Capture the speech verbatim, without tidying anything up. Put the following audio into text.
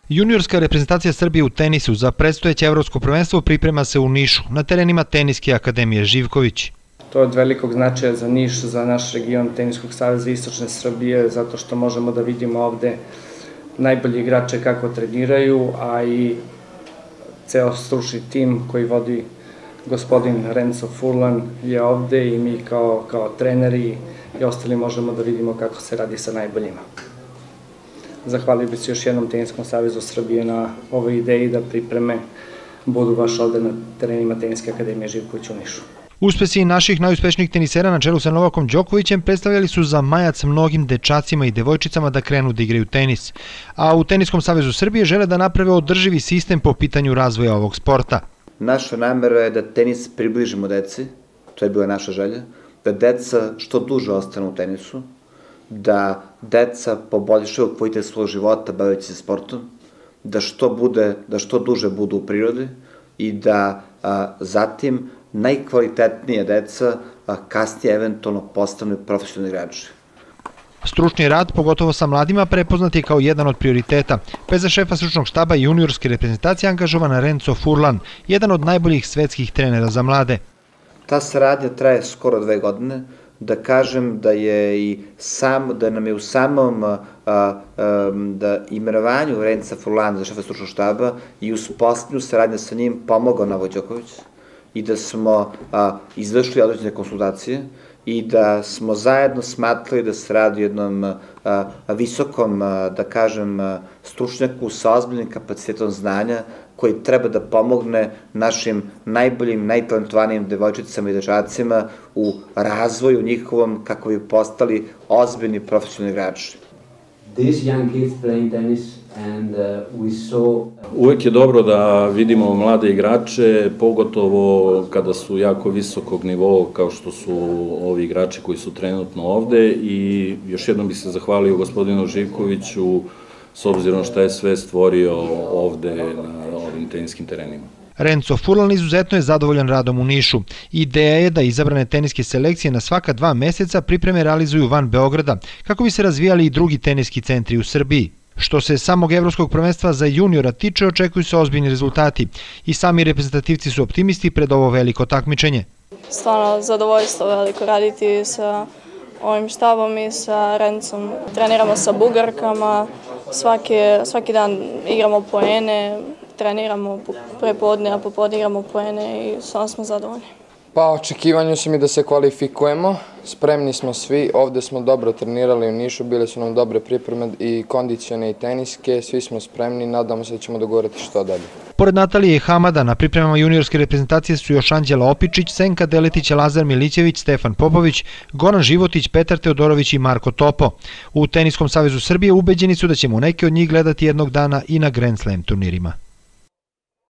Juniorska reprezentacija Srbije u tenisu za predstojeće evropsko prvenstvo priprema se u Nišu, na terenima Teniske akademije Živković. To je od velikog značaja za Niš, za naš region Teniskog saveza Istočne Srbije, zato što možemo da vidimo ovde najbolji igrače kako treniraju, a i ceo stručni tim koji vodi gospodin Renzo Furlan je ovde i mi kao, kao treneri i ostali možemo da vidimo kako se radi sa najboljima. Zahvalio bih se još jednom Teniskom savezu Srbije na ovoj ideji da pripreme budu baš ovde na terenima Teniske akademije Živković u Nišu. Uspesi naših najuspešnijih tenisera na čelu sa Novakom Đokovićem predstavljali su zamajac mnogim dečacima i devojčicama da krenu da igraju tenis. A u Teniskom savezu Srbije žele da naprave održivi sistem po pitanju razvoja ovog sporta. Naša namera je da tenis približimo deci, to je bila naša želja, da deca što duže ostanu u tenisu, da deca poboljšaju kvalitet svog života baveći se sportom, da što, bude, da što duže budu u prirodi i da a, zatim najkvalitetnije deca a, kasnije eventualno postanu profesionalni igrači. Stručni rad, pogotovo sa mladima, prepoznat je kao jedan od prioriteta. Pe za šefa stručnog štaba juniorske reprezentacije angažovan Renzo Furlan, jedan od najboljih svetskih trenera za mlade. Ta saradnja traje skoro dve godine. Da kažem da je i sam, da nam je u samom a, a, da imenovanju Renza Furlana za šefa stručnog štaba i uz posljednju saradnju sa njim pomogao Novak Đoković i da smo a, izvršili određene konsultacije i da smo zajedno smatrali da se radi o jednom a, a, visokom, a, da kažem, a, stručnjaku sa ozbiljnim kapacitetom znanja koji treba da pomogne našim najboljim, najtalentovanijim devojčicama i dečacima u razvoju njihovom kako bi postali ozbiljni profesionalni igrači. Uvek je dobro da vidimo mlade igrače, pogotovo kada su jako visokog nivoa kao što su ovi igrači koji su trenutno ovde, i još jednom bih se zahvalio gospodinu Živkoviću s obzirom šta je sve stvorio ovde na ovim teniskim terenima. Renzo Furlan izuzetno je zadovoljan radom u Nišu. Ideja je da izabrane teniske selekcije na svaka dva meseca pripreme realizuju van Beograda, kako bi se razvijali i drugi teniski centri u Srbiji. Što se samog evropskog prvenstva za juniora tiče, očekuju se ozbiljni rezultati i sami reprezentativci su optimisti pred ovo veliko takmičenje. Stvarno zadovoljstvo veliko raditi sa ovim štabom i sa Rencom. Treniramo sa Bugarkama, svaki, svaki dan igramo poene, treniramo prepodne, a popodne igramo poene i samo smo zadovoljni. Pa očekivanje su mi da se kvalifikujemo, spremni smo svi, ovde smo dobro trenirali u Nišu, bile su nam dobre pripreme i kondicione i teniske, svi smo spremni, nadamo se da ćemo dogovoriti što dalje. Pored Natalije i Hamada, na pripremama juniorske reprezentacije su još Anđela Opičić, Senka Deletić, Lazar Milićević, Stefan Popović, Goran Životić, Petar Teodorović i Marko Topo. U Teniskom savezu Srbije ubeđeni su da ćemo neke od njih gledati jednog dana i na Grand Slam turnirima.